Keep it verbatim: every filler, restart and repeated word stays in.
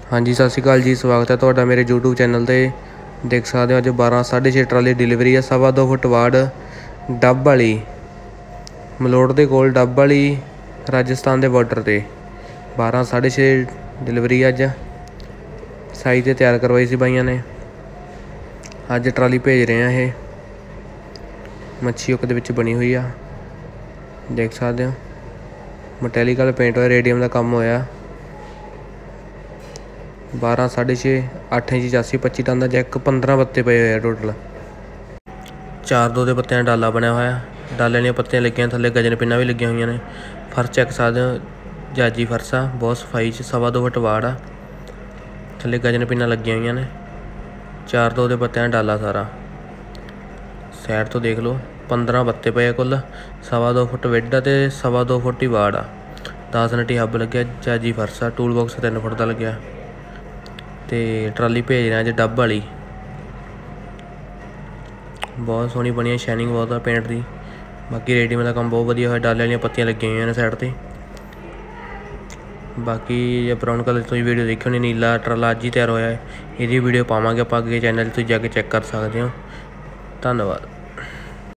हाँ जी, सत श्री अकाल जी। स्वागत है तुहाडा मेरे यूट्यूब चैनल पर। देख सकते हो अज बारह साढ़े छे ट्राली डिलीवरी है। सवा दो फुट वाड़ डब वाली मलोड़ के कोल डब वाली राजस्थान के बॉर्डर पर बारह साढ़े छे डिलीवरी अज साइज से तैयार करवाई सी बाइया ने। अज ट्राली भेज रहे हैं। ये मच्छी हुक दे बनी हुई आ, देख सकते हो। मटैलिकल पेंट होया, रेडियम का काम होया। बारह साढ़े छे अठ इंच चासी पच्ची टन का जैक, पंद्रह पत्ते पे हुए टोटल। चार दो के पत्तियां डाला बनया होया, डाले ने पत्तियां लगियां, थले गजन पिन्ना भी लगिया हुई ने। फर्श चेक सकते हो, जाजी फर्श आ, बहुत सफाई च। सवा दो फुट वाड़ आ, थले गजन पिन्ना लगिया हुई ने। चार दो के पत्तियां डाला सारा। सैड तो देख लो, पंद्रह पत्ते पे कुल। सवा दो फुट विड आ ते सवा दो फुट ही वाड़ आ। दस नटी हब लग्या, जाजी फर्श आ। टूल बॉक्स तीन फुट का लग्या। तो ट्राली भेज रहे अज डब वाली, बहुत सोहनी बनी है। शाइनिंग बहुत है पेंट की। बाकी रेडीमेड का काम बहुत वधिया होया। डाले वाली पत्तियां लगी हुई ने साइड पर। बाकी जो ब्राउन कलर तुम वीडियो देखी होनी, नीला ट्राला अज ही तैयार होया है। ये वीडियो पावांगे आप अगे चैनल तुम जाके चैक कर सकते हो। धन्यवाद।